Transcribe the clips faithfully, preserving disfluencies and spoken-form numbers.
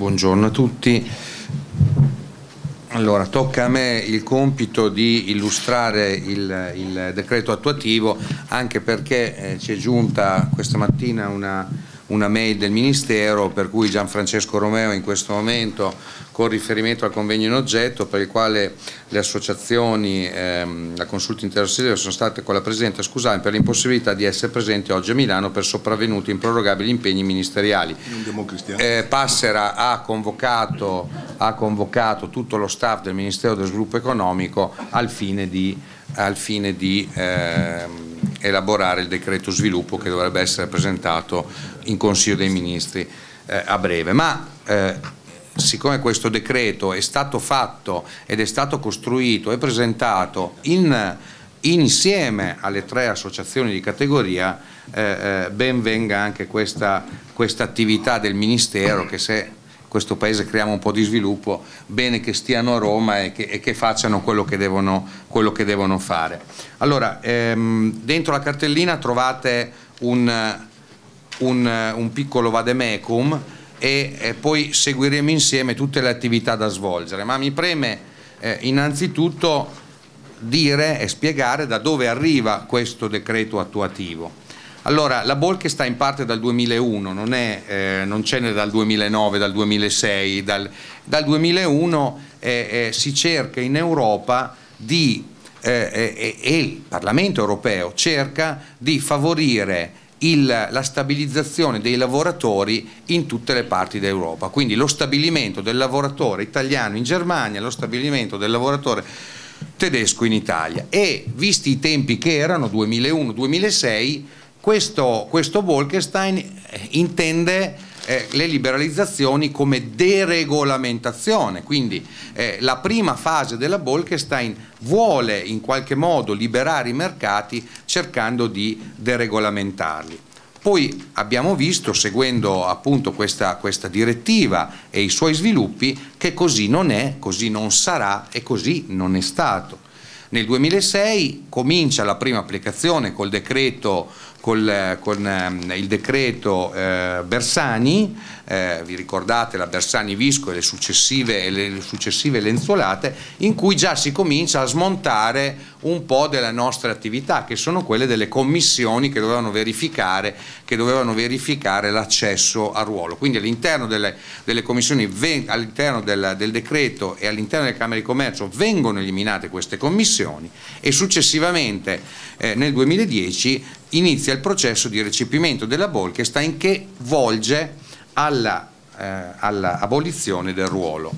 buongiorno a tutti. Allora, tocca a me il compito di illustrare il, il decreto attuativo, anche perché eh, ci è giunta questa mattina una, una mail del Ministero per cui Gianfrancesco Romeo in questo momento, con riferimento al convegno in oggetto, per il quale le associazioni, ehm, la consulta interrogativa sono state con la Presidente scusate per l'impossibilità di essere presenti oggi a Milano per sopravvenuti improrogabili impegni ministeriali. Eh, Passera ha convocato, ha convocato tutto lo staff del Ministero dello Sviluppo Economico al fine di, al fine di ehm, elaborare il decreto sviluppo che dovrebbe essere presentato in Consiglio dei Ministri eh, a breve. Ma eh, siccome questo decreto è stato fatto ed è stato costruito e presentato in, insieme alle tre associazioni di categoria, eh, eh, ben venga anche questa, questa attività del Ministero, che se in questo Paese creiamo un po' di sviluppo, bene che stiano a Roma e che, e che facciano quello che devono, quello che devono fare. Allora, ehm, dentro la cartellina trovate un, un, un piccolo vademecum e eh, poi seguiremo insieme tutte le attività da svolgere, ma mi preme eh, innanzitutto dire e spiegare da dove arriva questo decreto attuativo. Allora, la Bolkestein parte dal duemilauno, non è, eh, non ce n'è dal duemilanove, dal duemilasei, dal, dal duemilauno eh, eh, si cerca in Europa di, eh, eh, e il Parlamento europeo cerca di favorire Il, la stabilizzazione dei lavoratori in tutte le parti d'Europa, quindi lo stabilimento del lavoratore italiano in Germania, lo stabilimento del lavoratore tedesco in Italia, e visti i tempi che erano duemilauno duemilasei, questo, questo Bolkestein intende eh, le liberalizzazioni come deregolamentazione, quindi eh, la prima fase della Bolkestein vuole in qualche modo liberare i mercati cercando di deregolamentarli. Poi abbiamo visto, seguendo appunto questa, questa direttiva e i suoi sviluppi, che così non è, così non sarà e così non è stato. Nel duemilasei comincia la prima applicazione col decreto, col, con eh, il decreto eh, Bersani, eh, vi ricordate la Bersani-Visco e le successive, le successive lenzuolate, in cui già si comincia a smontare un po' delle nostre attività, che sono quelle delle commissioni che dovevano verificare, che dovevano verificare l'accesso al ruolo. Quindi all'interno delle, delle commissioni, all'interno del, del decreto e all'interno delle Camere di Commercio vengono eliminate queste commissioni, e successivamente eh, nel duemiladieci inizia il processo di recepimento della Bolkestein, che volge alla, eh, alla abolizione del ruolo.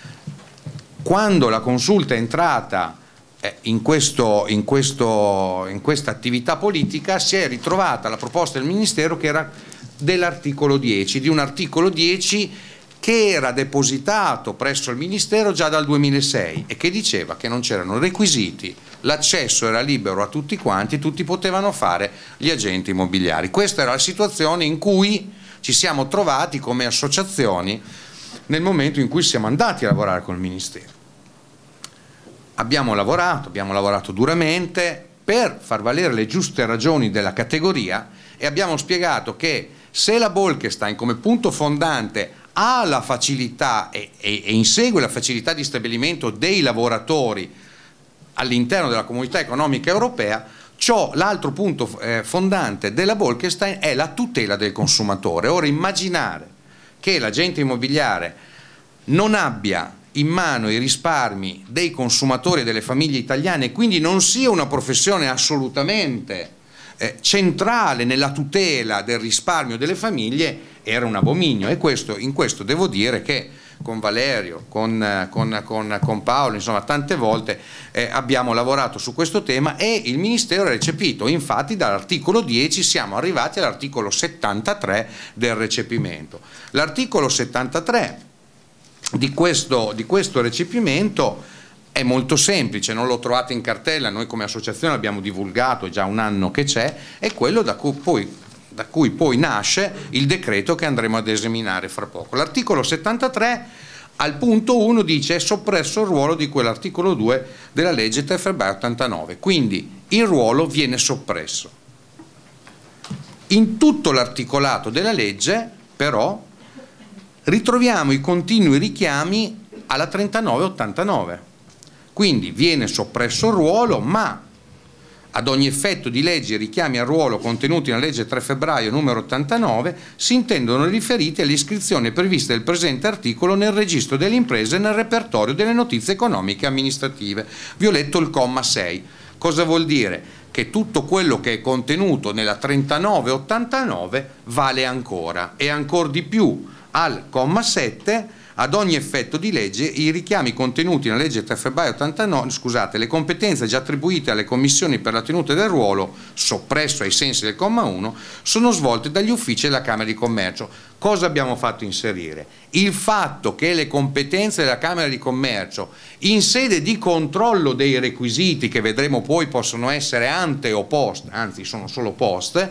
Quando la consulta è entrata eh, in, questo, in, questo, in questa attività politica, si è ritrovata la proposta del Ministero che era dell'articolo dieci, di un articolo dieci che era depositato presso il Ministero già dal duemilasei e che diceva che non c'erano requisiti, l'accesso era libero a tutti quanti, tutti potevano fare gli agenti immobiliari. Questa era la situazione in cui ci siamo trovati come associazioni nel momento in cui siamo andati a lavorare col Ministero. Abbiamo lavorato, abbiamo lavorato duramente per far valere le giuste ragioni della categoria, e abbiamo spiegato che se la Bolkestein come punto fondante ha la facilità e, e, e insegue la facilità di stabilimento dei lavoratori all'interno della Comunità Economica Europea, ciò, l'altro punto eh, fondante della Bolkestein è la tutela del consumatore. Ora, immaginare che l'agente immobiliare non abbia in mano i risparmi dei consumatori e delle famiglie italiane e quindi non sia una professione assolutamente eh, centrale nella tutela del risparmio delle famiglie era un abominio, e questo, in questo devo dire che con Valerio, con, con, con, con Paolo, insomma tante volte eh, abbiamo lavorato su questo tema e il Ministero ha recepito. Infatti dall'articolo dieci siamo arrivati all'articolo settantatré del recepimento. L'articolo settantatré di questo, di questo recepimento è molto semplice, non lo trovate in cartella, noi come associazione l'abbiamo divulgato, è già un anno che c'è, è quello da cui poi da cui poi nasce il decreto che andremo ad esaminare fra poco. L'articolo settantatré al punto uno dice: è soppresso il ruolo di quell'articolo due della legge tre febbraio ottantanove, quindi il ruolo viene soppresso. In tutto l'articolato della legge però ritroviamo i continui richiami alla trentanove ottantanove. Quindi viene soppresso il ruolo, ma ad ogni effetto di legge i richiami al ruolo contenuti nella legge tre febbraio numero ottantanove si intendono riferiti alle iscrizioni previste del presente articolo nel registro delle imprese e nel repertorio delle notizie economiche e amministrative. Vi ho letto il comma sei. Cosa vuol dire? Che tutto quello che è contenuto nella trentanove ottantanove vale ancora, e ancora di più al comma sette. Ad ogni effetto di legge i richiami contenuti nella legge tre febbraio ottantanove, scusate, le competenze già attribuite alle commissioni per la tenuta del ruolo, soppresso ai sensi del comma uno, sono svolte dagli uffici della Camera di Commercio. Cosa abbiamo fatto inserire? Il fatto che le competenze della Camera di Commercio in sede di controllo dei requisiti, che vedremo poi possono essere ante o post, anzi sono solo post,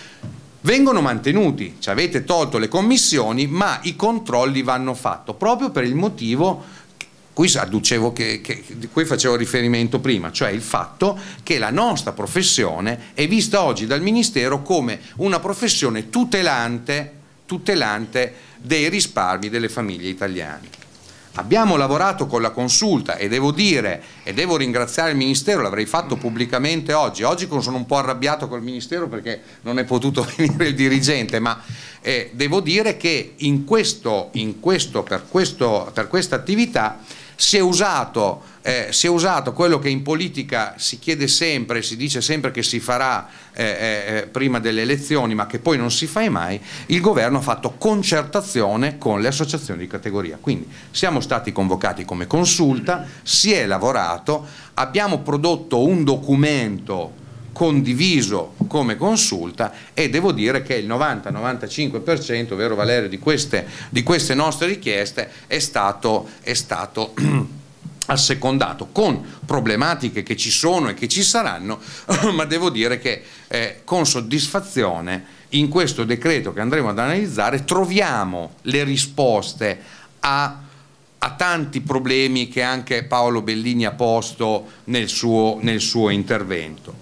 vengono mantenuti. Ci avete tolto le commissioni, ma i controlli vanno fatti, proprio per il motivo cui adducevo che, che, di cui facevo riferimento prima, cioè il fatto che la nostra professione è vista oggi dal Ministero come una professione tutelante, tutelante dei risparmi delle famiglie italiane. Abbiamo lavorato con la Consulta e devo dire, e devo ringraziare il Ministero, l'avrei fatto pubblicamente oggi, oggi sono un po' arrabbiato col Ministero perché non è potuto venire il dirigente, ma eh, devo dire che in questo, in questo, per, questo, per questa attività si è usato, eh, si è usato quello che in politica si chiede sempre, si dice sempre che si farà eh, eh, prima delle elezioni, ma che poi non si fa mai. Il governo ha fatto concertazione con le associazioni di categoria, quindi siamo stati convocati come consulta, si è lavorato, abbiamo prodotto un documento condiviso come consulta e devo dire che il novanta novantacinque per cento, vero Valerio, di queste, di queste nostre richieste è stato, è stato assecondato, con problematiche che ci sono e che ci saranno, ma devo dire che eh, con soddisfazione in questo decreto che andremo ad analizzare troviamo le risposte a a tanti problemi che anche Paolo Bellini ha posto nel suo, nel suo intervento.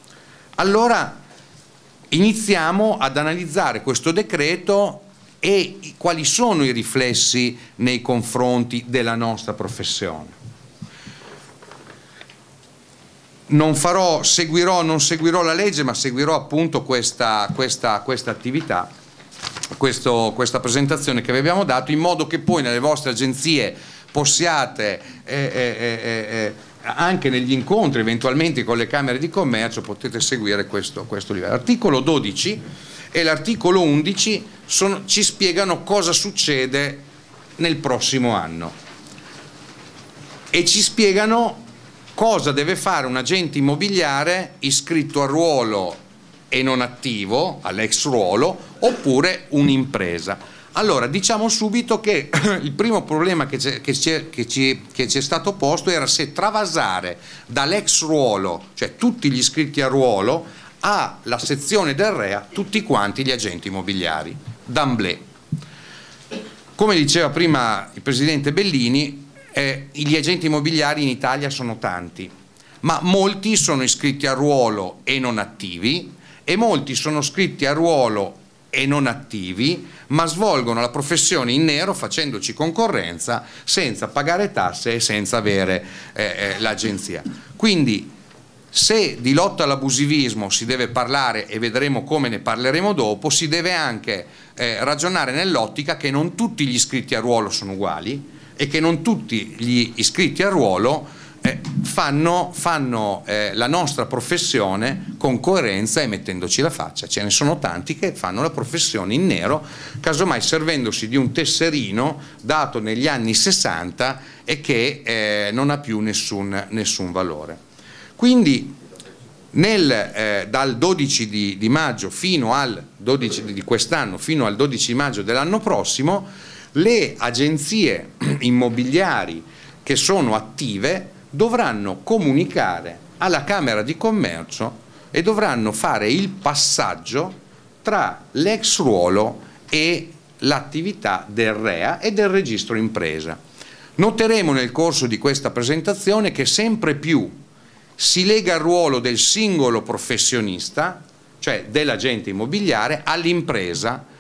Allora iniziamo ad analizzare questo decreto e quali sono i riflessi nei confronti della nostra professione. Non farò, seguirò, non seguirò la legge, ma seguirò appunto questa, questa, questa attività, questo, questa presentazione che vi abbiamo dato, in modo che poi nelle vostre agenzie possiate eh, eh, eh, eh, anche negli incontri eventualmente con le Camere di Commercio potete seguire questo, questo livello. L'articolo dodici e l'articolo undici sono, ci spiegano cosa succede nel prossimo anno e ci spiegano cosa deve fare un agente immobiliare iscritto a ruolo e non attivo, all'ex ruolo, oppure un'impresa. Allora, diciamo subito che il primo problema che c'è, che c'è, che ci, che ci è stato posto era se travasare dall'ex ruolo, cioè tutti gli iscritti a ruolo, alla sezione del R E A tutti quanti gli agenti immobiliari, d'amblè. Come diceva prima il Presidente Bellini, eh, gli agenti immobiliari in Italia sono tanti, ma molti sono iscritti a ruolo e non attivi, e molti sono iscritti a ruolo e non attivi, ma svolgono la professione in nero facendoci concorrenza senza pagare tasse e senza avere eh, eh, l'agenzia. Quindi se di lotta all'abusivismo si deve parlare, e vedremo come ne parleremo dopo, si deve anche eh, ragionare nell'ottica che non tutti gli iscritti a ruolo sono uguali e che non tutti gli iscritti a ruolo Eh, fanno, fanno eh, la nostra professione con coerenza e mettendoci la faccia. Ce ne sono tanti che fanno la professione in nero, casomai servendosi di un tesserino dato negli anni sessanta e che eh, non ha più nessun, nessun valore. Quindi nel, eh, dal dodici di, di maggio fino al dodici di quest'anno fino al dodici di maggio dell'anno prossimo, le agenzie immobiliari che sono attive dovranno comunicare alla Camera di Commercio e dovranno fare il passaggio tra l'ex ruolo e l'attività del R E A e del registro impresa. Noteremo nel corso di questa presentazione che sempre più si lega il ruolo del singolo professionista, cioè dell'agente immobiliare, all'impresa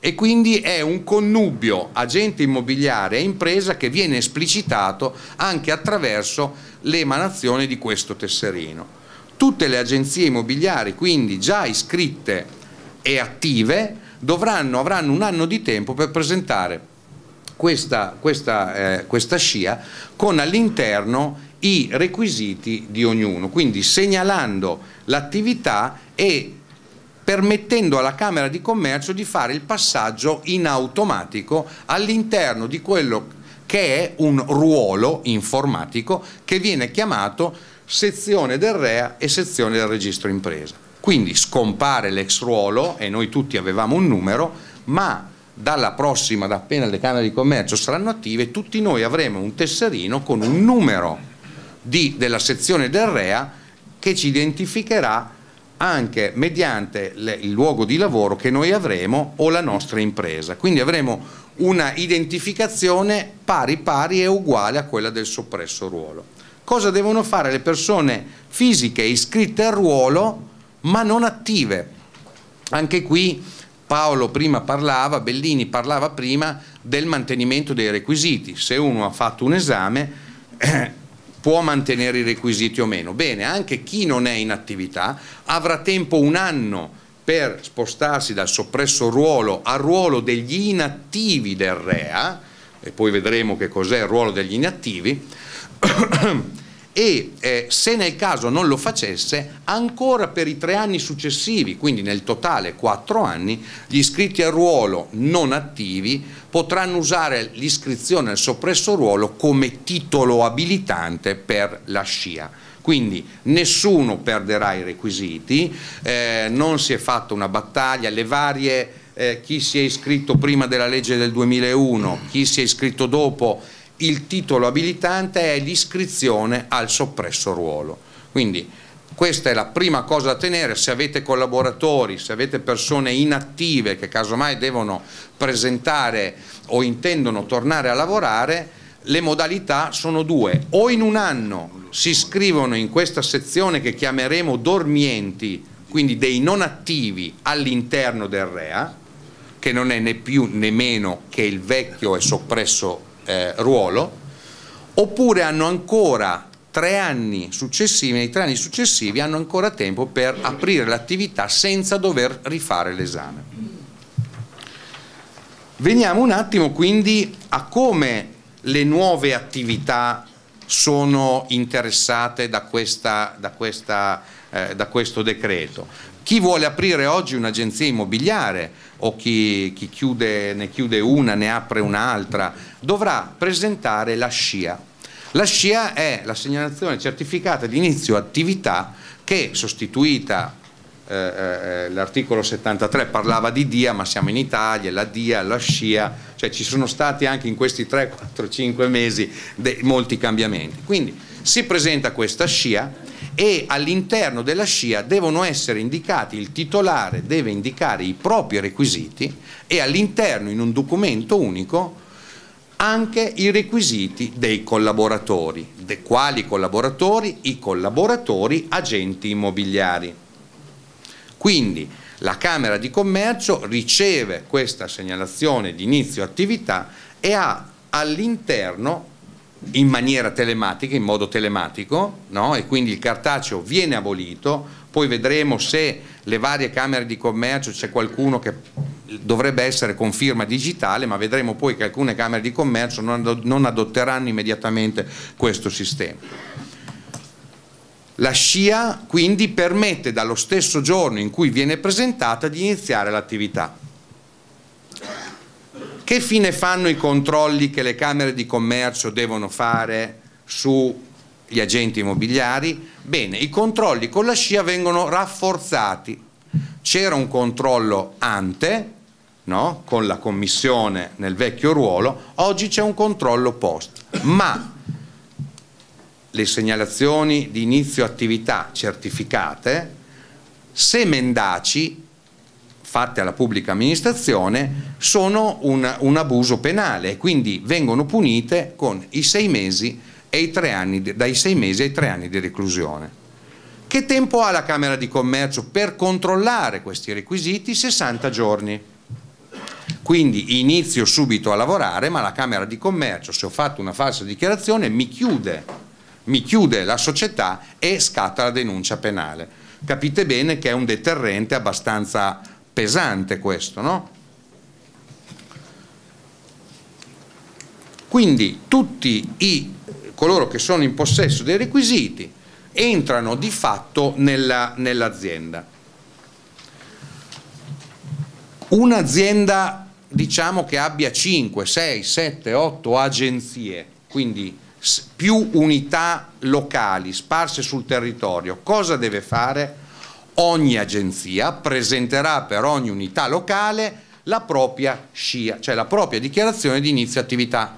e quindi è un connubio agente immobiliare e impresa che viene esplicitato anche attraverso l'emanazione di questo tesserino. Tutte le agenzie immobiliari, quindi già iscritte e attive, dovranno, avranno un anno di tempo per presentare questa, questa, eh, questa scia con all'interno i requisiti di ognuno, quindi segnalando l'attività e permettendo alla Camera di Commercio di fare il passaggio in automatico all'interno di quello che è un ruolo informatico che viene chiamato sezione del R E A e sezione del registro impresa. Quindi scompare l'ex ruolo e noi tutti avevamo un numero, ma dalla prossima, da appena le Camere di Commercio saranno attive, tutti noi avremo un tesserino con un numero di, della sezione del R E A che ci identificherà anche mediante le, il luogo di lavoro che noi avremo o la nostra impresa. Quindi avremo una identificazione pari pari e uguale a quella del soppresso ruolo. Cosa devono fare le persone fisiche iscritte al ruolo ma non attive? Anche qui Paolo prima parlava, Bellini parlava prima del mantenimento dei requisiti. Se uno ha fatto un esame eh, può mantenere i requisiti o meno. Bene, anche chi non è in attività avrà tempo un anno per spostarsi dal soppresso ruolo al ruolo degli inattivi del R E A, e poi vedremo che cos'è il ruolo degli inattivi, e eh, se nel caso non lo facesse, ancora per i tre anni successivi, quindi nel totale quattro anni, gli iscritti al ruolo non attivi potranno usare l'iscrizione al soppresso ruolo come titolo abilitante per la scia. Quindi nessuno perderà i requisiti, eh, non si è fatta una battaglia, le varie, eh, chi si è iscritto prima della legge del duemilauno, chi si è iscritto dopo, il titolo abilitante è l'iscrizione al soppresso ruolo. Quindi questa è la prima cosa da tenere. Se avete collaboratori, se avete persone inattive che casomai devono presentare o intendono tornare a lavorare, le modalità sono due: o in un anno si iscrivono in questa sezione che chiameremo dormienti, quindi dei non attivi all'interno del R E A, che non è né più né meno che il vecchio e soppresso Eh, ruolo, oppure hanno ancora tre anni successivi, nei tre anni successivi hanno ancora tempo per aprire l'attività senza dover rifare l'esame. Veniamo un attimo quindi a come le nuove attività sono interessate da, questa, da, questa, eh, da questo decreto. Chi vuole aprire oggi un'agenzia immobiliare o chi, chi chiude, ne chiude una, ne apre un'altra, dovrà presentare la scia. La scia è la segnalazione certificata di inizio attività che, sostituita, eh, eh, l'articolo settantatré parlava di D I A, ma siamo in Italia, la D I A, la scia, cioè ci sono stati anche in questi tre, quattro, cinque mesi molti cambiamenti. Quindi si presenta questa scia e all'interno della scia devono essere indicati, il titolare deve indicare i propri requisiti e all'interno, in un documento unico, anche i requisiti dei collaboratori. De quali collaboratori? I collaboratori agenti immobiliari. Quindi la Camera di Commercio riceve questa segnalazione di inizio attività e ha all'interno, in maniera telematica, in modo telematico, no? E quindi il cartaceo viene abolito. Poi vedremo se le varie Camere di Commercio c'è qualcuno che dovrebbe essere con firma digitale, ma vedremo poi che alcune Camere di Commercio non adotteranno immediatamente questo sistema. La scia quindi permette dallo stesso giorno in cui viene presentata di iniziare l'attività. Che fine fanno i controlli che le Camere di Commercio devono fare sugli agenti immobiliari? Bene, i controlli con la scia vengono rafforzati. C'era un controllo ante, no? Con la commissione nel vecchio ruolo, oggi c'è un controllo post, ma le segnalazioni di inizio attività certificate, se mendaci, fatte alla pubblica amministrazione, sono un, un abuso penale e quindi vengono punite con i sei mesi e i tre anni, dai sei mesi ai tre anni di reclusione. Che tempo ha la Camera di Commercio per controllare questi requisiti? sessanta giorni. Quindi inizio subito a lavorare, ma la Camera di Commercio, se ho fatto una falsa dichiarazione, mi chiude, mi chiude la società e scatta la denuncia penale. Capite bene che è un deterrente abbastanza pesante questo, no? Quindi tutti i, coloro che sono in possesso dei requisiti entrano di fatto nella, nell'azienda. Un'azienda, diciamo, che abbia cinque, sei, sette, otto agenzie, quindi più unità locali sparse sul territorio, cosa deve fare? Ogni agenzia presenterà per ogni unità locale la propria SCIA, cioè la propria dichiarazione di inizio attività,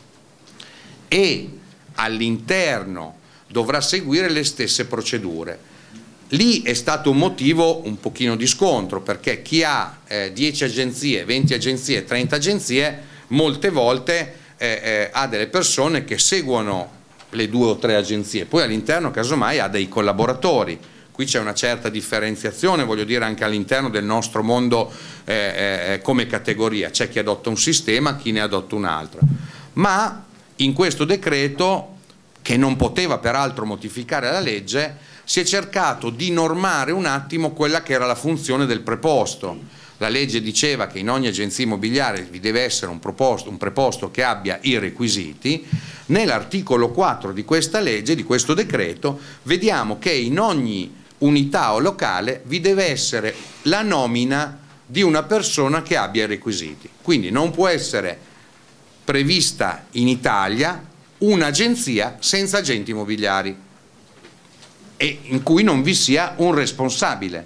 e all'interno dovrà seguire le stesse procedure. Lì è stato un motivo un pochino di scontro, perché chi ha eh, dieci agenzie, venti agenzie, trenta agenzie, molte volte eh, eh, ha delle persone che seguono le due o tre agenzie, poi all'interno casomai ha dei collaboratori. Qui c'è una certa differenziazione, voglio dire, anche all'interno del nostro mondo eh, eh, come categoria. C'è chi adotta un sistema, chi ne adotta un altro. Ma in questo decreto, che non poteva peraltro modificare la legge, si è cercato di normare un attimo quella che era la funzione del preposto. La legge diceva che in ogni agenzia immobiliare vi deve essere un, proposto, un preposto che abbia i requisiti. Nell'articolo quattro di questa legge, di questo decreto, vediamo che in ogni unità o locale vi deve essere la nomina di una persona che abbia i requisiti. Quindi non può essere prevista in Italia un'agenzia senza agenti immobiliari e in cui non vi sia un responsabile.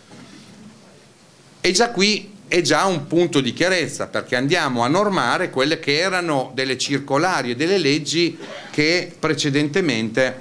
E già qui è già un punto di chiarezza, perché andiamo a normare quelle che erano delle circolari e delle leggi che precedentemente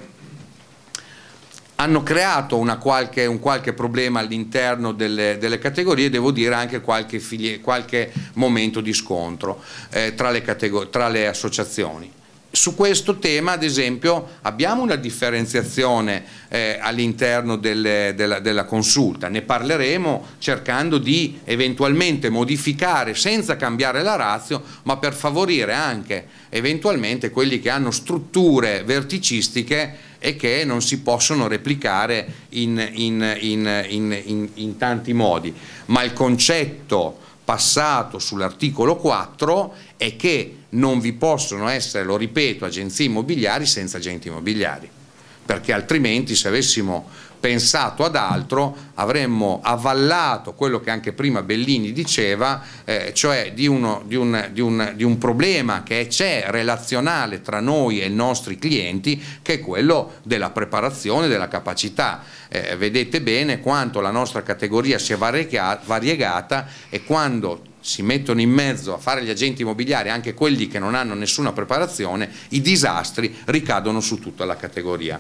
hanno creato una qualche, un qualche problema all'interno delle, delle categorie, devo dire anche qualche, filie, qualche momento di scontro eh, tra, le tra le associazioni. Su questo tema, ad esempio, abbiamo una differenziazione eh, all'interno della, della consulta, ne parleremo cercando di eventualmente modificare senza cambiare la ratio, ma per favorire anche eventualmente quelli che hanno strutture verticistiche e che non si possono replicare in, in, in, in, in, in tanti modi. Ma il concetto passato sull'articolo quattro è che non vi possono essere, lo ripeto, agenzie immobiliari senza agenti immobiliari, perché altrimenti, se avessimo pensato ad altro, avremmo avvallato quello che anche prima Bellini diceva, eh, cioè di, uno, di, un, di, un, di un problema che c'è relazionale tra noi e i nostri clienti, che è quello della preparazione, della capacità. Eh, vedete bene quanto la nostra categoria sia variegata, e quando si mettono in mezzo a fare gli agenti immobiliari anche quelli che non hanno nessuna preparazione, i disastri ricadono su tutta la categoria.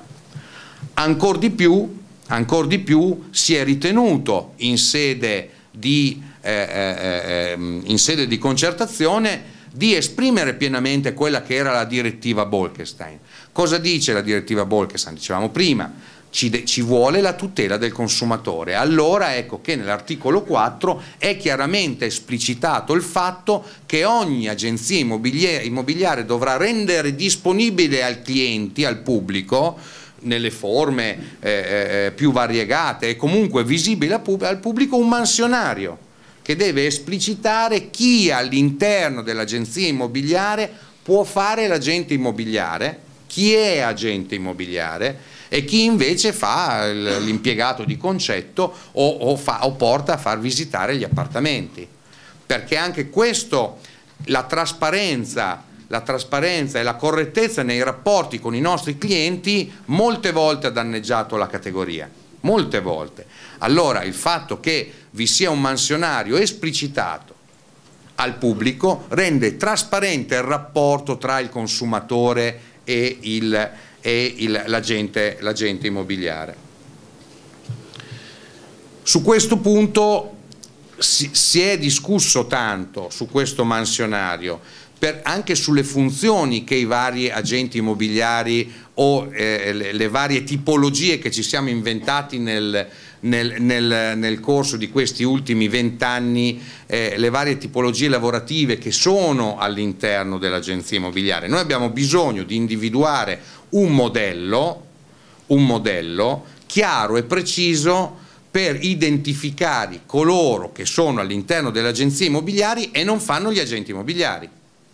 Ancor di più, ancor di più si è ritenuto in sede di, eh, eh, in sede di concertazione di esprimere pienamente quella che era la direttiva Bolkestein. Cosa dice la direttiva Bolkestein? Dicevamo prima, Ci, ci vuole la tutela del consumatore. Allora ecco che nell'articolo quattro è chiaramente esplicitato il fatto che ogni agenzia immobiliare, immobiliare dovrà rendere disponibile ai clienti, al pubblico, nelle forme eh, più variegate e comunque visibile al pubblico, un mansionario che deve esplicitare chi all'interno dell'agenzia immobiliare può fare l'agente immobiliare, chi è agente immobiliare e chi invece fa l'impiegato di concetto o, o, fa, o porta a far visitare gli appartamenti. Perché anche questo, la trasparenza, la trasparenza e la correttezza nei rapporti con i nostri clienti molte volte ha danneggiato la categoria, molte volte. Allora il fatto che vi sia un mansionario esplicitato al pubblico rende trasparente il rapporto tra il consumatore e il e l'agente l'agente immobiliare. Su questo punto si, si è discusso tanto su questo mansionario, per, anche sulle funzioni che i vari agenti immobiliari o eh, le, le varie tipologie che ci siamo inventati nel, nel, nel, nel corso di questi ultimi vent'anni, eh, le varie tipologie lavorative che sono all'interno dell'agenzia immobiliare. Noi abbiamo bisogno di individuare un modello, un modello chiaro e preciso per identificare coloro che sono all'interno delle agenzie immobiliari e non fanno gli agenti immobiliari.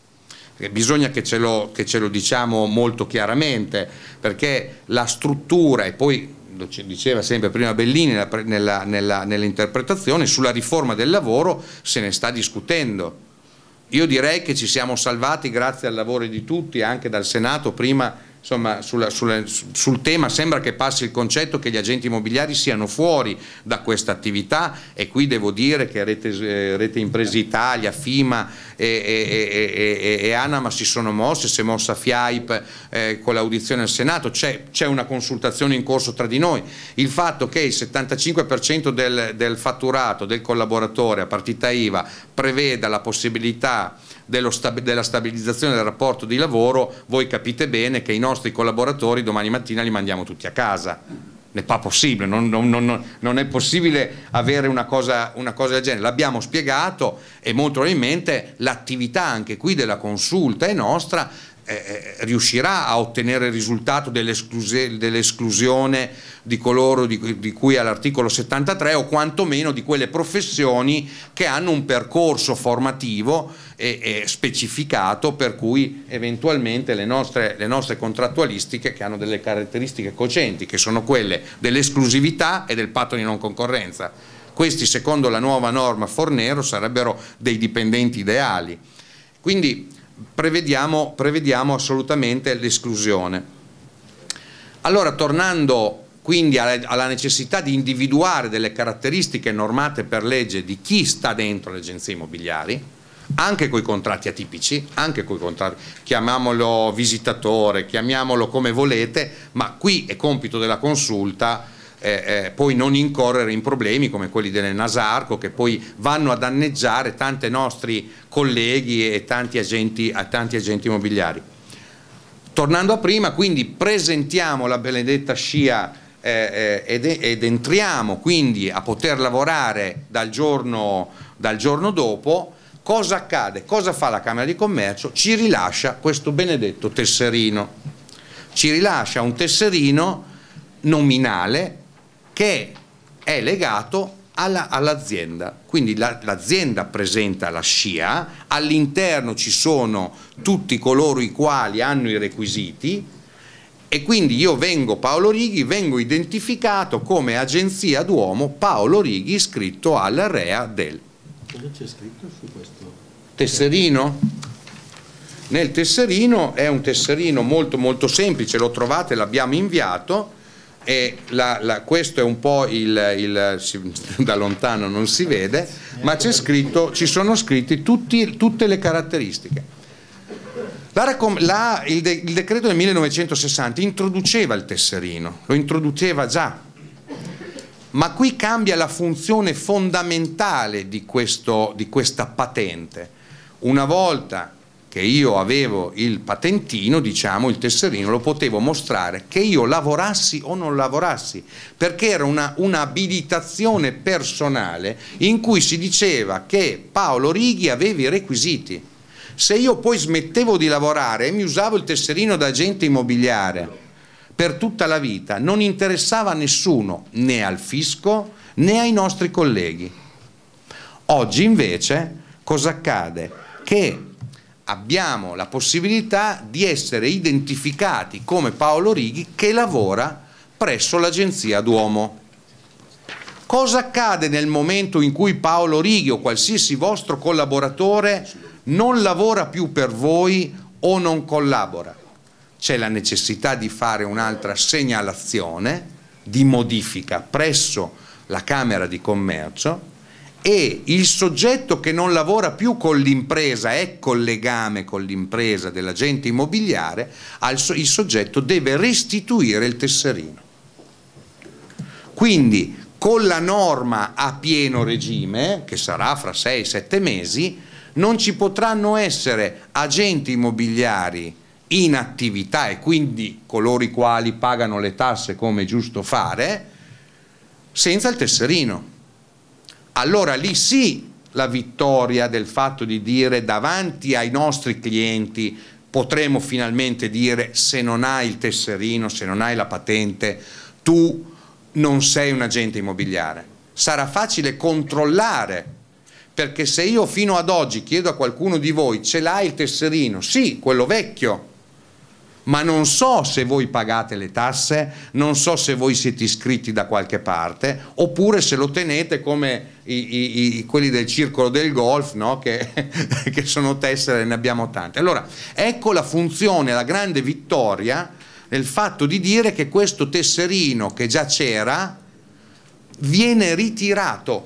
Bisogna che ce lo, che ce lo diciamo molto chiaramente, perché la struttura, e poi lo diceva sempre prima Bellini nella, nella, nella, nell'interpretazione, sulla riforma del lavoro se ne sta discutendo. Io direi che ci siamo salvati grazie al lavoro di tutti, anche dal Senato prima. Insomma, sulla, sulla, sul tema sembra che passi il concetto che gli agenti immobiliari siano fuori da questa attività, e qui devo dire che Rete, eh, Rete Imprese Italia, FIMA e, e, e, e, e ANAMA si sono mosse, si è mossa FIAIP eh, con l'audizione al Senato, c'è una consultazione in corso tra di noi. Il fatto che il settantacinque per cento del, del fatturato del collaboratore a partita I V A preveda la possibilità dello stab- della stabilizzazione del rapporto di lavoro, voi capite bene che i nostri collaboratori domani mattina li mandiamo tutti a casa. Non è pas possibile, non, non, non, non è possibile avere una cosa, una cosa del genere. L'abbiamo spiegato, e molto probabilmente l'attività anche qui della consulta è nostra, eh, riuscirà a ottenere il risultato dell'esclusione di coloro di, di cui all'articolo settantatré, o quantomeno di quelle professioni che hanno un percorso formativo e, e specificato, per cui eventualmente le nostre, le nostre contrattualistiche, che hanno delle caratteristiche cogenti, che sono quelle dell'esclusività e del patto di non concorrenza. Questi, secondo la nuova norma Fornero, sarebbero dei dipendenti ideali. Quindi prevediamo, prevediamo assolutamente l'esclusione. Allora, tornando quindi alla necessità di individuare delle caratteristiche normate per legge di chi sta dentro le agenzie immobiliari, anche coi contratti atipici, anche coi contratti, chiamiamolo visitatore, chiamiamolo come volete, ma qui è compito della consulta eh, eh, poi non incorrere in problemi come quelli delle Nasarco, che poi vanno a danneggiare tanti nostri colleghi e tanti agenti, tanti agenti immobiliari. Tornando a prima, quindi presentiamo la benedetta scia eh, ed, ed entriamo quindi a poter lavorare dal giorno, dal giorno dopo. Cosa accade? Cosa fa la Camera di Commercio? Ci rilascia questo benedetto tesserino. Ci rilascia un tesserino nominale che è legato all'azienda, quindi l'azienda presenta la scia, all'interno ci sono tutti coloro i quali hanno i requisiti, e quindi io vengo Paolo Righi, vengo identificato come agenzia Duomo Paolo Righi, iscritto al R E A del. Cosa c'è scritto su questo tesserino? Nel tesserino, è un tesserino molto molto semplice, lo trovate, l'abbiamo inviato. E la, la, questo è un po' il, il si, da lontano non si vede, ma c'è scritto, ci sono scritti tutti, tutte le caratteristiche. La, la, il, de, il decreto del millenovecentosessanta introduceva il tesserino, lo introduceva già, ma qui cambia la funzione fondamentale di, questo, di questa patente. Una volta che io avevo il patentino, diciamo, il tesserino, lo potevo mostrare che io lavorassi o non lavorassi, perché era una, una abilitazione personale in cui si diceva che Paolo Righi aveva i requisiti. Se io poi smettevo di lavorare e mi usavo il tesserino da agente immobiliare per tutta la vita, non interessava a nessuno, né al fisco né ai nostri colleghi. Oggi invece cosa accade? Che abbiamo la possibilità di essere identificati come Paolo Righi che lavora presso l'agenzia Duomo. Cosa accade nel momento in cui Paolo Righi o qualsiasi vostro collaboratore non lavora più per voi o non collabora? C'è la necessità di fare un'altra segnalazione di modifica presso la Camera di Commercio, e il soggetto che non lavora più con l'impresa, ecco il legame con l'impresa dell'agente immobiliare, il soggetto deve restituire il tesserino. Quindi con la norma a pieno regime, che sarà fra sei sette mesi, non ci potranno essere agenti immobiliari in attività e quindi coloro i quali pagano le tasse come è giusto fare senza il tesserino. Allora lì sì la vittoria del fatto di dire davanti ai nostri clienti potremo finalmente dire se non hai il tesserino, se non hai la patente, tu non sei un agente immobiliare. Sarà facile controllare, perché se io fino ad oggi chiedo a qualcuno di voi ce l'hai il tesserino, sì, quello vecchio, ma non so se voi pagate le tasse, non so se voi siete iscritti da qualche parte, oppure se lo tenete come i, i, i, quelli del circolo del golf, no? che, che sono tessere, ne abbiamo tante. Allora, ecco la funzione, la grande vittoria nel fatto di dire che questo tesserino che già c'era viene ritirato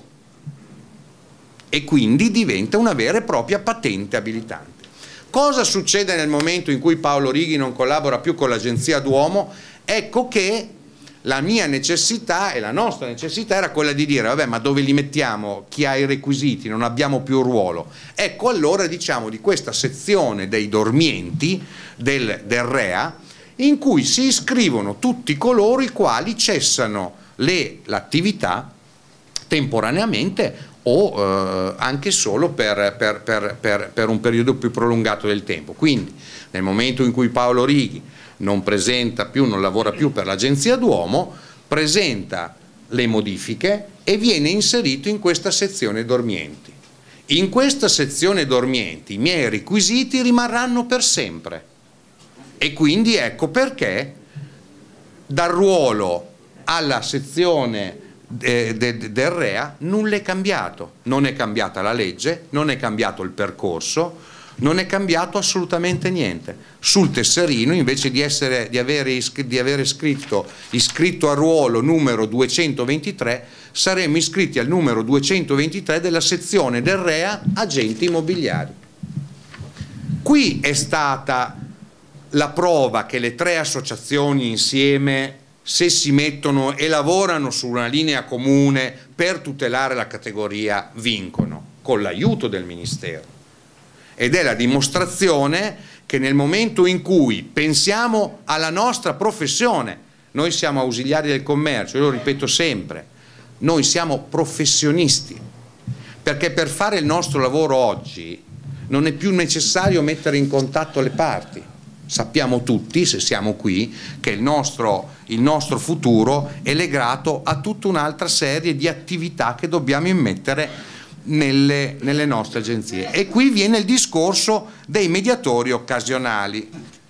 e quindi diventa una vera e propria patente abilitante. Cosa succede nel momento in cui Paolo Righi non collabora più con l'agenzia Duomo? Ecco che la mia necessità e la nostra necessità era quella di dire vabbè, ma dove li mettiamo chi ha i requisiti, non abbiamo più ruolo. Ecco allora diciamo di questa sezione dei dormienti del, del R E A in cui si iscrivono tutti coloro i quali cessano l'attività temporaneamente o eh, anche solo per, per, per, per, per un periodo più prolungato del tempo. Quindi nel momento in cui Paolo Righi non presenta più, non lavora più per l'agenzia Duomo, presenta le modifiche e viene inserito in questa sezione dormienti. In questa sezione dormienti i miei requisiti rimarranno per sempre e quindi ecco perché dal ruolo alla sezione De, de, del R E A nulla è cambiato, non è cambiata la legge, non è cambiato il percorso, non è cambiato assolutamente niente. Sul tesserino invece di, essere, di avere, di avere scritto iscritto a ruolo numero duecentoventitré saremmo iscritti al numero duecentoventitré della sezione del R E A agenti immobiliari. Qui è stata la prova che le tre associazioni insieme, se si mettono e lavorano su una linea comune per tutelare la categoria, vincono con l'aiuto del Ministero. Ed è la dimostrazione che nel momento in cui pensiamo alla nostra professione, noi siamo ausiliari del commercio, io lo ripeto sempre, noi siamo professionisti, perché per fare il nostro lavoro oggi non è più necessario mettere in contatto le parti. Sappiamo tutti, se siamo qui, che il nostro, il nostro futuro è legato a tutta un'altra serie di attività che dobbiamo immettere nelle, nelle nostre agenzie. E qui viene il discorso dei mediatori occasionali.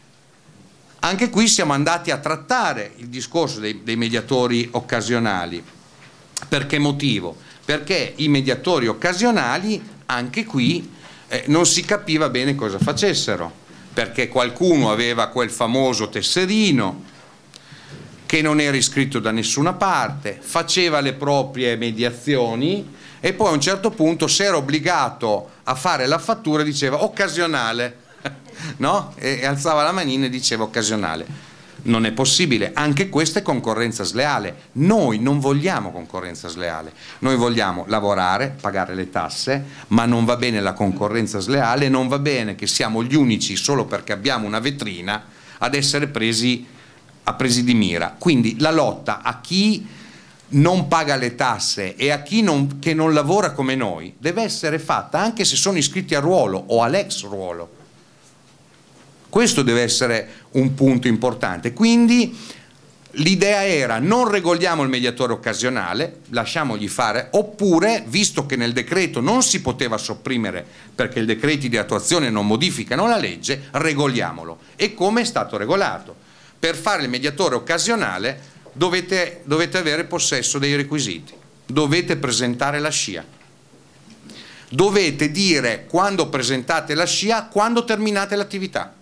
Anche qui siamo andati a trattare il discorso dei, dei mediatori occasionali. Per che motivo? Perché i mediatori occasionali, anche qui, eh, non si capiva bene cosa facessero, perché qualcuno aveva quel famoso tesserino che non era iscritto da nessuna parte, faceva le proprie mediazioni e poi a un certo punto, se era obbligato a fare la fattura, diceva occasionale, no? E, e alzava la manina e diceva occasionale. Non è possibile, anche questa è concorrenza sleale. Noi non vogliamo concorrenza sleale, noi vogliamo lavorare, pagare le tasse, ma non va bene la concorrenza sleale, non va bene che siamo gli unici, solo perché abbiamo una vetrina, ad essere presi, a presi di mira. Quindi la lotta a chi non paga le tasse e a chi non, che non lavora come noi deve essere fatta anche se sono iscritti a ruolo o all'ex ruolo. Questo deve essere un punto importante. Quindi l'idea era non regoliamo il mediatore occasionale, lasciamogli fare, oppure, visto che nel decreto non si poteva sopprimere perché i decreti di attuazione non modificano la legge, regoliamolo. E come è stato regolato? Per fare il mediatore occasionale dovete, dovete avere possesso dei requisiti, dovete presentare la scia, dovete dire quando presentate la scia, quando terminate l'attività.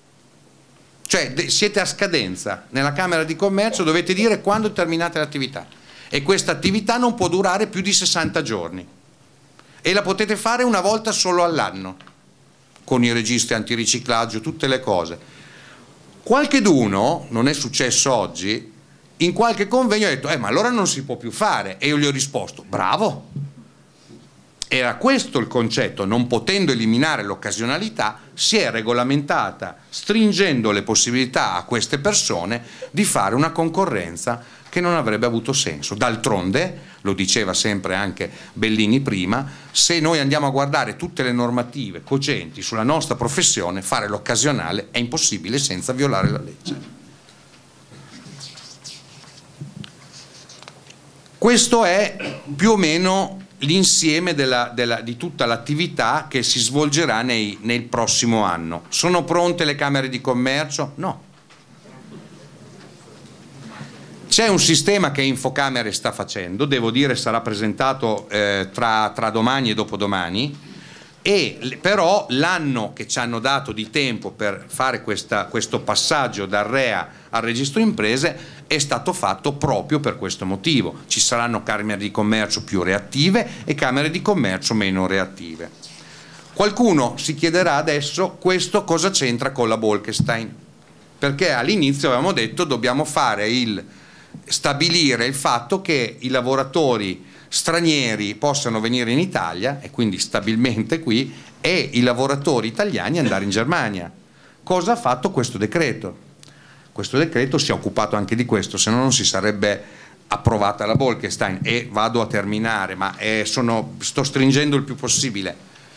Cioè siete a scadenza, nella Camera di Commercio dovete dire quando terminate l'attività e questa attività non può durare più di sessanta giorni e la potete fare una volta solo all'anno con i registri antiriciclaggio, tutte le cose. Qualcheduno, non è successo oggi, in qualche convegno ha detto eh ma allora non si può più fare e io gli ho risposto bravo, Era questo il concetto, non potendo eliminare l'occasionalità, si è regolamentata stringendo le possibilità a queste persone di fare una concorrenza che non avrebbe avuto senso. D'altronde, lo diceva sempre anche Bellini prima, se noi andiamo a guardare tutte le normative cogenti sulla nostra professione, fare l'occasionale è impossibile senza violare la legge. Questo è più o meno l'insieme della, della, di tutta l'attività che si svolgerà nei, nel prossimo anno. Sono pronte le camere di commercio? No. C'è un sistema che Infocamere sta facendo, devo dire sarà presentato eh, tra, tra domani e dopodomani, e però l'anno che ci hanno dato di tempo per fare questa, questo passaggio dal R E A al registro imprese è stato fatto proprio per questo motivo. Ci saranno camere di commercio più reattive e camere di commercio meno reattive. Qualcuno si chiederà adesso questo cosa c'entra con la Bolkestein, perché all'inizio avevamo detto dobbiamo fare il, stabilire il fatto che i lavoratori stranieri possano venire in Italia e quindi stabilmente qui, e i lavoratori italiani andare in Germania. Cosa ha fatto questo decreto? Questo decreto si è occupato anche di questo, se no non si sarebbe approvata la Bolkestein. E vado a terminare, ma eh, sono, sto stringendo il più possibile.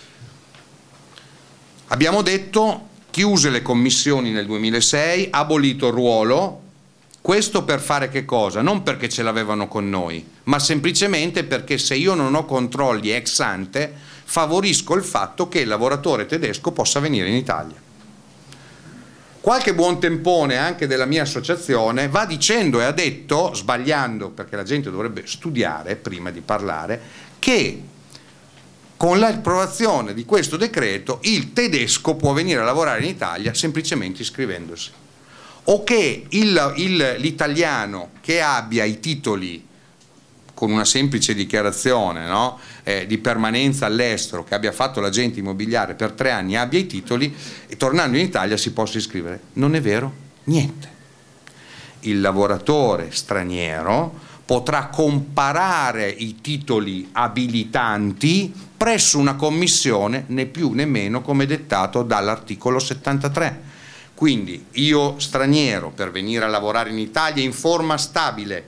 Abbiamo detto chiuse le commissioni nel duemilasei, abolito il ruolo. Questo per fare che cosa? Non perché ce l'avevano con noi, ma semplicemente perché se io non ho controlli ex ante, favorisco il fatto che il lavoratore tedesco possa venire in Italia. Qualche buon tempone anche della mia associazione va dicendo e ha detto, sbagliando perché la gente dovrebbe studiare prima di parlare, che con l'approvazione di questo decreto il tedesco può venire a lavorare in Italia semplicemente iscrivendosi, o che l'italiano che abbia i titoli con una semplice dichiarazione, no? eh, di permanenza all'estero, che abbia fatto l'agente immobiliare per tre anni, abbia i titoli e tornando in Italia si possa iscrivere. Non è vero? Niente. Il lavoratore straniero potrà comparare i titoli abilitanti presso una commissione, né più né meno, come dettato dall'articolo settantatré. Quindi io straniero, per venire a lavorare in Italia in forma stabile,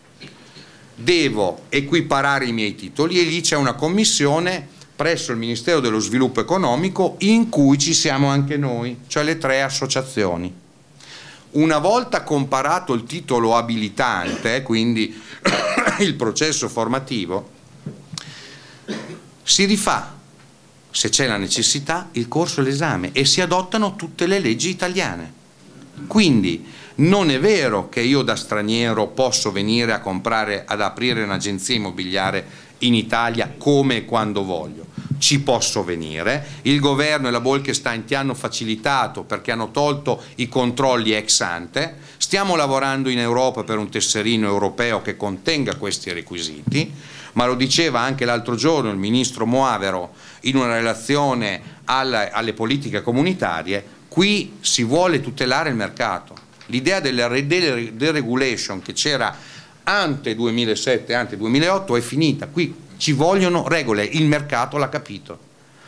devo equiparare i miei titoli e lì c'è una commissione presso il Ministero dello Sviluppo Economico in cui ci siamo anche noi, cioè le tre associazioni. Una volta comparato il titolo abilitante, quindi il processo formativo, si rifà, se c'è la necessità, il corso e l'esame e si adottano tutte le leggi italiane. Quindi non è vero che io da straniero posso venire a comprare, ad aprire un'agenzia immobiliare in Italia come e quando voglio. Ci posso venire, il governo e la Bolkestein ti hanno facilitato perché hanno tolto i controlli ex ante, stiamo lavorando in Europa per un tesserino europeo che contenga questi requisiti, ma lo diceva anche l'altro giorno il ministro Moavero in una relazione alla, alle politiche comunitarie, qui si vuole tutelare il mercato. L'idea della deregulation che c'era ante duemilasette, ante duemilaotto è finita, qui ci vogliono regole, il mercato l'ha capito.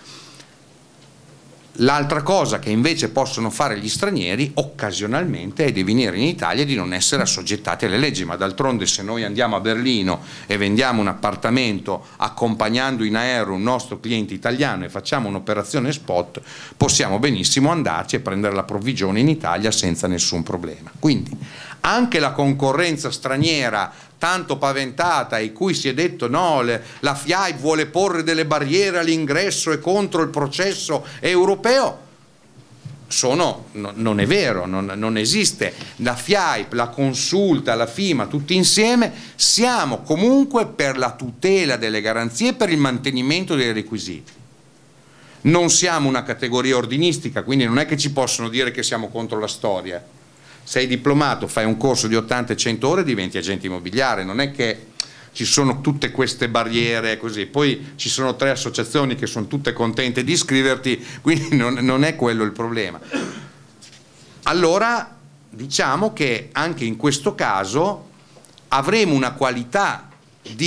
L'altra cosa che invece possono fare gli stranieri occasionalmente è di venire in Italia e di non essere assoggettati alle leggi, ma d'altronde se noi andiamo a Berlino e vendiamo un appartamento accompagnando in aereo un nostro cliente italiano e facciamo un'operazione spot, possiamo benissimo andarci e prendere la provvigione in Italia senza nessun problema. Quindi anche la concorrenza straniera tanto paventata, in cui si è detto no, le, la F I A I vuole porre delle barriere all'ingresso e contro il processo europeo, sono, no, non è vero, non, non esiste. La F I A I, la Consulta, la FIMA, tutti insieme siamo comunque per la tutela delle garanzie e per il mantenimento dei requisiti. Non siamo una categoria ordinistica, quindi non è che ci possono dire che siamo contro la storia. Sei diplomato, fai un corso di ottanta e cento ore e diventi agente immobiliare, non è che ci sono tutte queste barriere così. Poi ci sono tre associazioni che sono tutte contente di iscriverti, quindi non, non è quello il problema. Allora diciamo che anche in questo caso avremo una qualità di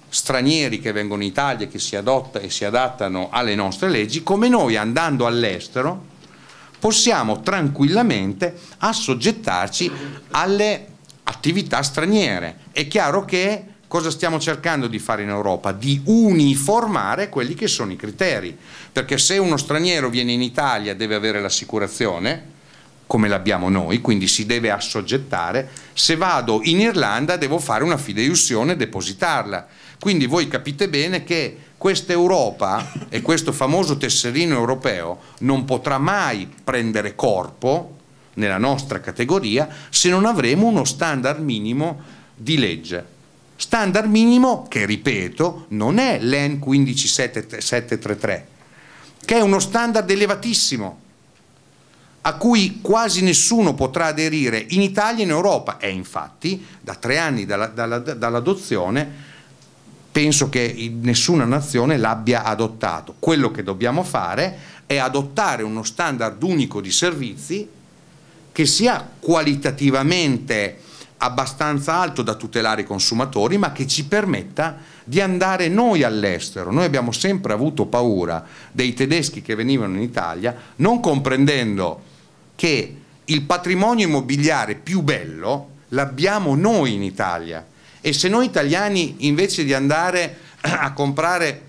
stranieri che vengono in Italia e che si adotta e si adattano alle nostre leggi, come noi andando all'estero possiamo tranquillamente assoggettarci alle attività straniere. È chiaro che cosa stiamo cercando di fare in Europa? Di uniformare quelli che sono i criteri, perché se uno straniero viene in Italia deve avere l'assicurazione, come l'abbiamo noi, quindi si deve assoggettare. Se vado in Irlanda devo fare una fideiussione e depositarla. Quindi voi capite bene che questa Europa e questo famoso tesserino europeo non potrà mai prendere corpo nella nostra categoria se non avremo uno standard minimo di legge. Standard minimo che, ripeto, non è l'E N uno cinque sette sette tre tre, che è uno standard elevatissimo, a cui quasi nessuno potrà aderire in Italia e in Europa, e infatti da tre anni dall'adozione penso che nessuna nazione l'abbia adottato. Quello che dobbiamo fare è adottare uno standard unico di servizi che sia qualitativamente abbastanza alto da tutelare i consumatori, ma che ci permetta di andare noi all'estero. Noi abbiamo sempre avuto paura dei tedeschi che venivano in Italia, non comprendendo che il patrimonio immobiliare più bello l'abbiamo noi in Italia, e se noi italiani invece di andare a comprare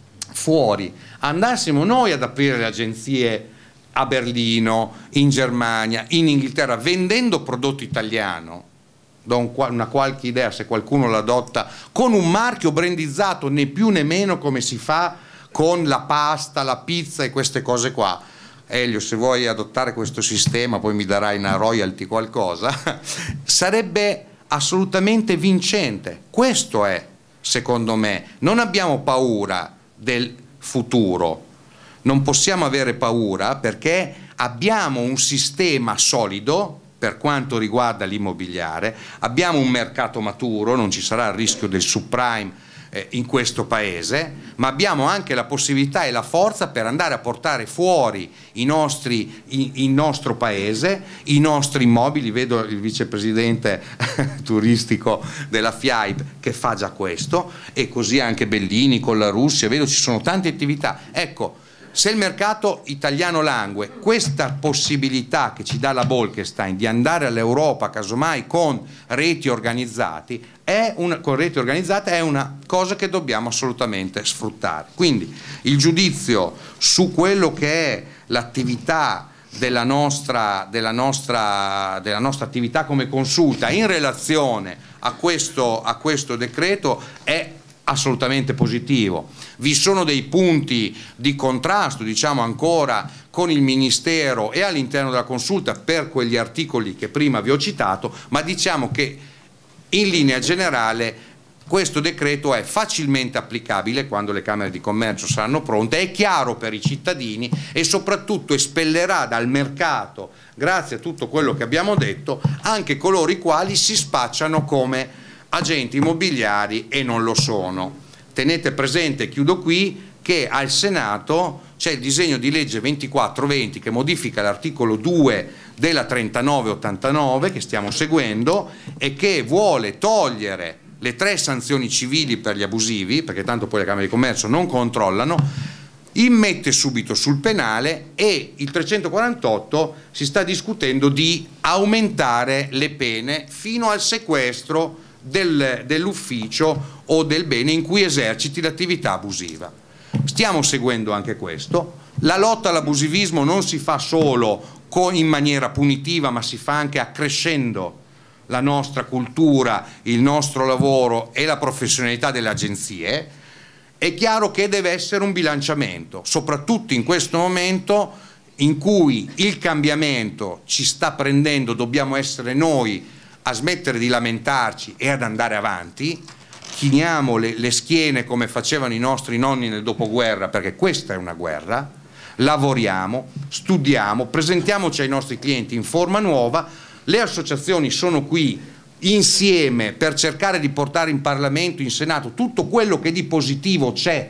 fuori andassimo noi ad aprire le agenzie a Berlino, in Germania, in Inghilterra, vendendo prodotto italiano, do una qualche idea se qualcuno l'adotta, con un marchio brandizzato né più né meno come si fa con la pasta, la pizza e queste cose qua. Elio, se vuoi adottare questo sistema poi mi darai una royalty qualcosa, sarebbe assolutamente vincente. Questo è, secondo me, non abbiamo paura del futuro, non possiamo avere paura perché abbiamo un sistema solido per quanto riguarda l'immobiliare, abbiamo un mercato maturo, non ci sarà il rischio del subprime eh, in questo paese, ma abbiamo anche la possibilità e la forza per andare a portare fuori i nostri, i, il nostro paese, i nostri immobili. Vedo il vicepresidente turistico della F I A I P che fa già questo, e così anche Bellini con la Russia, vedo ci sono tante attività. Ecco, se il mercato italiano langue, questa possibilità che ci dà la Bolkestein di andare all'Europa casomai con reti organizzati è una, con reti organizzate è una cosa che dobbiamo assolutamente sfruttare. Quindi il giudizio su quello che è l'attività della nostra, della nostra, della nostra attività come consulta in relazione a questo, a questo decreto è assolutamente positivo. Vi sono dei punti di contrasto, diciamo, ancora con il Ministero e all'interno della consulta per quegli articoli che prima vi ho citato, ma diciamo che in linea generale questo decreto è facilmente applicabile quando le Camere di Commercio saranno pronte, è chiaro per i cittadini e soprattutto espellerà dal mercato, grazie a tutto quello che abbiamo detto, anche coloro i quali si spacciano come agenti immobiliari e non lo sono. Tenete presente, chiudo qui, che al Senato c'è il disegno di legge ventiquattro venti che modifica l'articolo due della trentanove ottantanove che stiamo seguendo e che vuole togliere le tre sanzioni civili per gli abusivi, perché tanto poi le Camere di Commercio non controllano, immette subito sul penale, e il trecentoquarantotto si sta discutendo di aumentare le pene fino al sequestro Del, dell'ufficio o del bene in cui eserciti l'attività abusiva. Stiamo seguendo anche questo. La lotta all'abusivismo non si fa solo con, in maniera punitiva, ma si fa anche accrescendo la nostra cultura, il nostro lavoro e la professionalità delle agenzie. È chiaro che deve essere un bilanciamento, soprattutto in questo momento in cui il cambiamento ci sta prendendo, dobbiamo essere noi a smettere di lamentarci e ad andare avanti, chiniamo le, le schiene come facevano i nostri nonni nel dopoguerra, perché questa è una guerra, lavoriamo, studiamo, presentiamoci ai nostri clienti in forma nuova, le associazioni sono qui insieme per cercare di portare in Parlamento, in Senato, tutto quello che di positivo c'è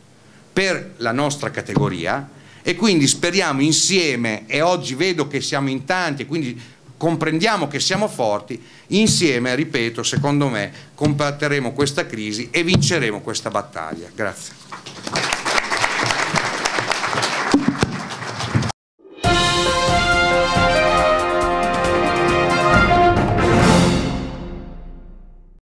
per la nostra categoria, e quindi speriamo insieme, e oggi vedo che siamo in tanti, e quindi comprendiamo che siamo forti, insieme, ripeto, secondo me combatteremo questa crisi e vinceremo questa battaglia. Grazie.